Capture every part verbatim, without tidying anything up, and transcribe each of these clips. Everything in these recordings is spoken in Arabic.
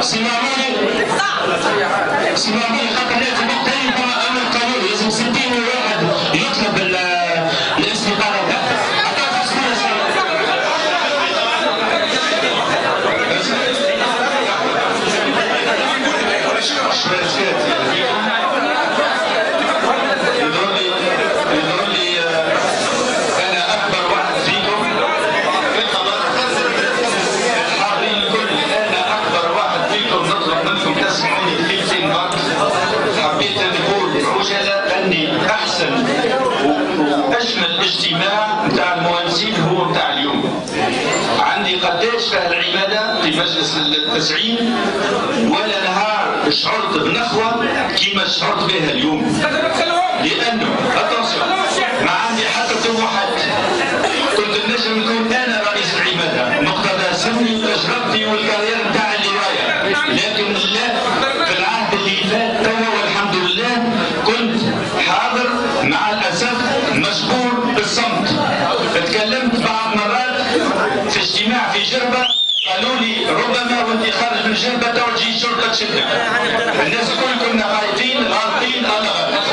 سي معمولي سي معمولي خاطر لازم بالتالي امر قانوني لازم ستين واحد يطلب الاستقاله تاعته. يظهر لي انا اكبر واحد فيكم الحاضرين الكل، انا اكبر واحد فيكم نطلب منكم تسمعوني دقيقتين برك. حبيت نقول عجله اني احسن واجمل اجتماع نتاع المهندسين هو نتاع اليوم. عندي قداش فيها العماده في مجلس التسعين ولا نهار شعرت بنخوه كيما شعرت بها اليوم، لانه اتونسيون ما عندي حتى طموحات. كنت نجم نكون انا رئيس العماده مقتضى سني وتجربتي والكارير نتاعي اللي رايح، لكن لا، في العهد اللي فات توا والحمد لله كنت حاضر مع الاسف مجبور بالصمت. تكلمت بعض مرات في اجتماع في جربه قالوا لي ربما وانت خارج من جربه تو تجي الشرطه تشدك. الناس الكل كنا خايفين غالطين انا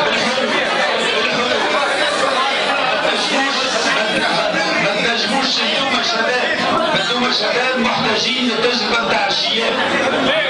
ما تنجموش انتم شباب، انتم شباب محتاجين للتجربه نتاع الشياب.